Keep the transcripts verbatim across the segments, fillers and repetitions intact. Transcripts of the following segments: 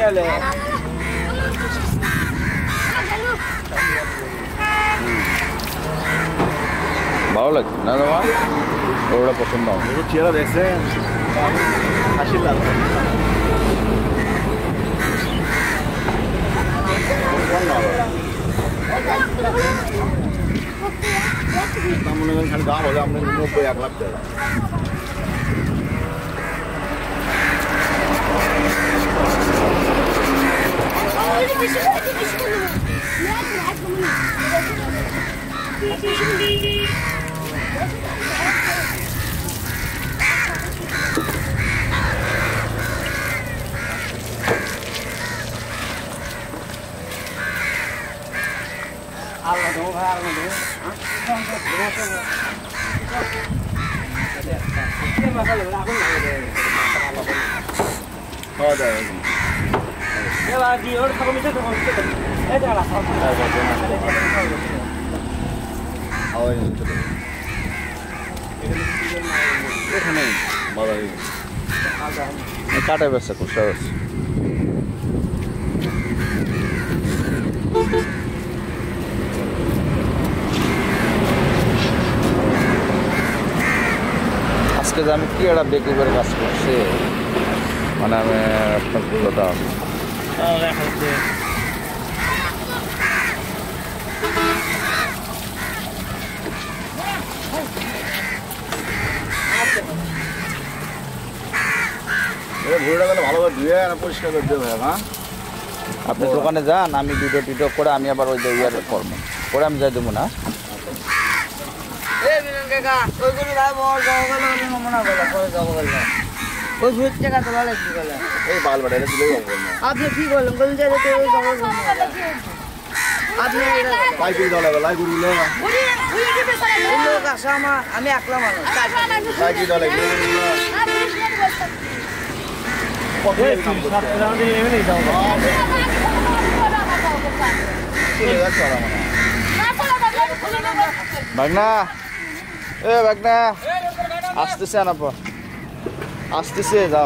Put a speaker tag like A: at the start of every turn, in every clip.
A: গেলে
B: ভালো লাগছে না তোমার ওটা পছন্দ আমার
A: চেহারা দেখছেন হাসি লাগবে মনে করেন খালি দাম হলে আপনার নব্বই এক লাখ টাকা আল্লাহ দেবো ভাই আল্লাহ দেবো খাওয়া দাওয়া এবার কি ওর খাবো মিশে তো এটা আলা খাওয়া এখানে ভালো
B: কাটাই ব্যবসা করতে হবে আজকে যে আমি কি একটা বেকুবের কাজ করছি মানে আমি আপনার পুরোটা
A: ভালোভাবে ধুয়ে পরিষ্কার করে দেবে হ্যাঁ
B: আপনি দোকানে যান আমি ভিডিও টিডিও করে আমি আবার ওই ইয়ার করবো করে আমি যাই দেবো না
C: আপনি কি করলেন বলুন যে আমি একলা মানুষ
B: বাগনা এ বাগনা আসতেছে না আসতেছে যাও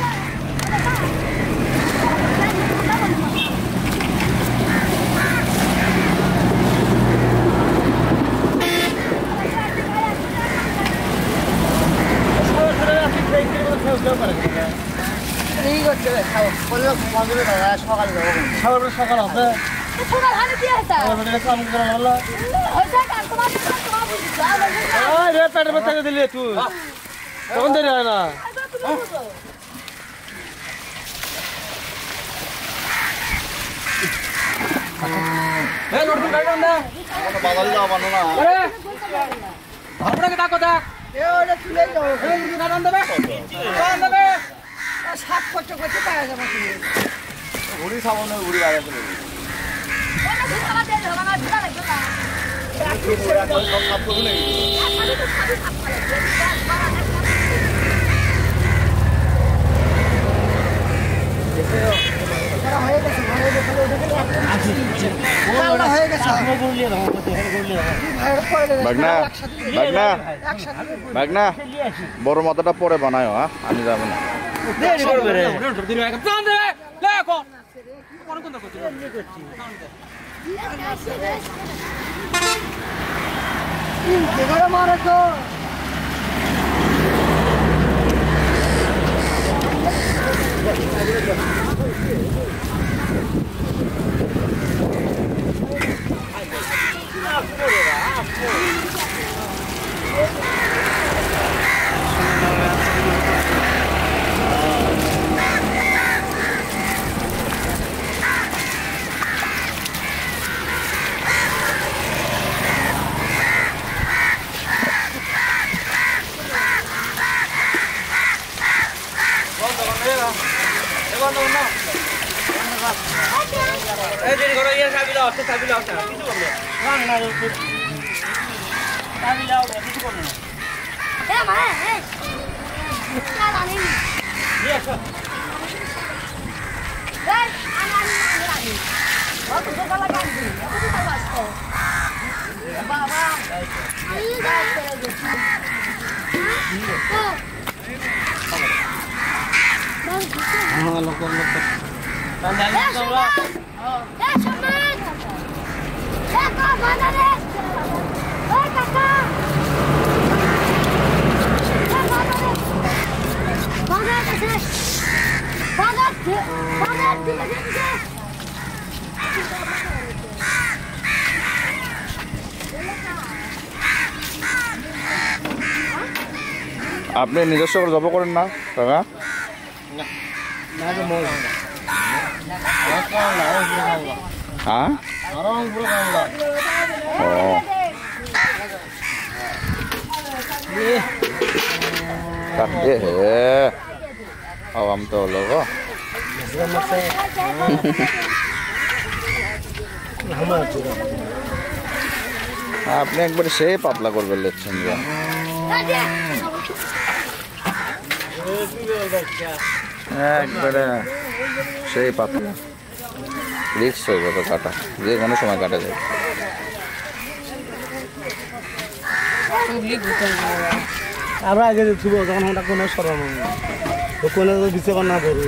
A: সকাল সকাল হবে পেটের মধ্যে দিলে তুই তখন দেরি হয় না বাদাল যাওয়া না আপনাকে ডাকো দেখ
C: সাত করতে করতে পাওয়া যাবে
A: ঘুরি সামনে ঘুরি বাইরে
B: বাগনা বাগনা বাগনা বড় মাথাটা পরে বানায় হ্যাঁ আমি যাবো না
C: মারে তো
B: আপনি নিজস্ব করে জব করেন না কাকা? হ্যাঁ ও হে আম তো লোক আপনি একবার সে পাতলা করবেন লেখছেন যে একবারে সেই পাতলা রিক্স হয়ে যাবে কাটা, যে কোনো সময় কাটা যায়।
A: আমরা আগে থুব যখন আমরা কোনো সরম কোনো দিতে না ধরু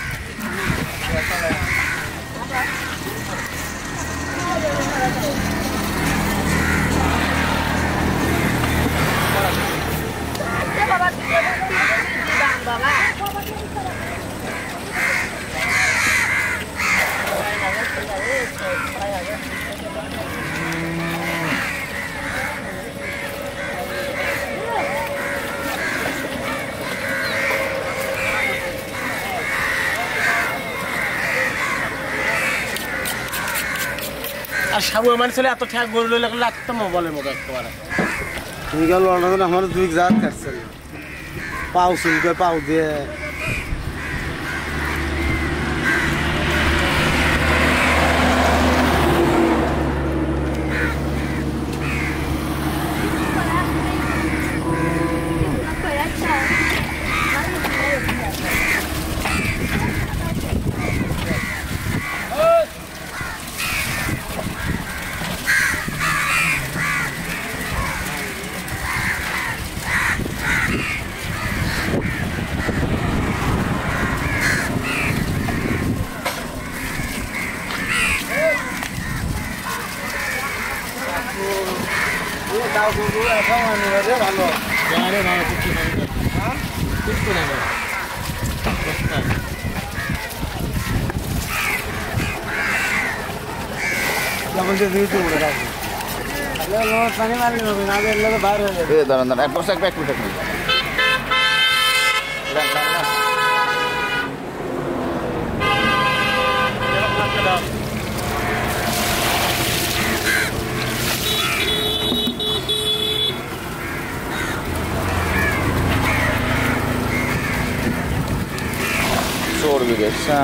A: আর সাবু আমার ছেলে এত ঠ্যাক গরু লাগলে লাগতো মোবাইলের মতো একেবারে তুমি গেল আমার দুই জাত কাটছে পাও চুলকে পাও দিয়ে ভালো
B: দাঁড়ান দাঁড়ান এক বছর এক মিনিট এক মিনিট চর্বি গেছে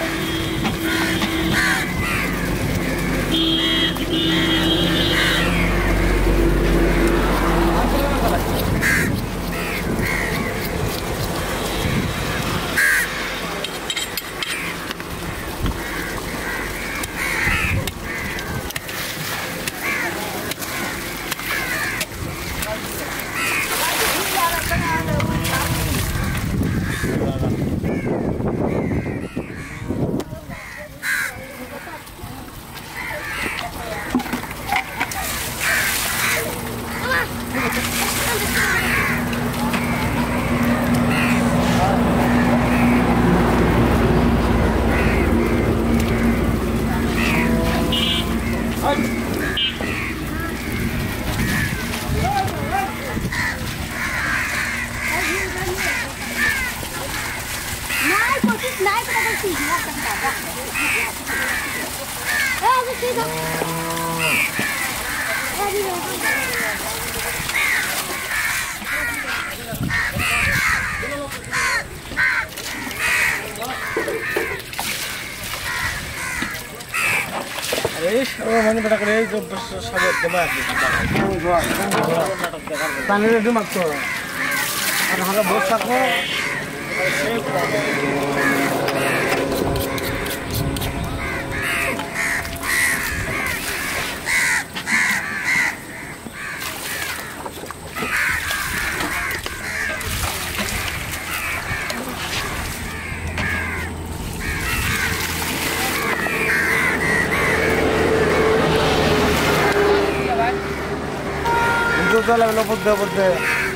B: মানে বেটা করে পানি রেডি মাত্র আর আমরা বস থাকবো
A: লাগলো বুদ্ধে বুদ্ধে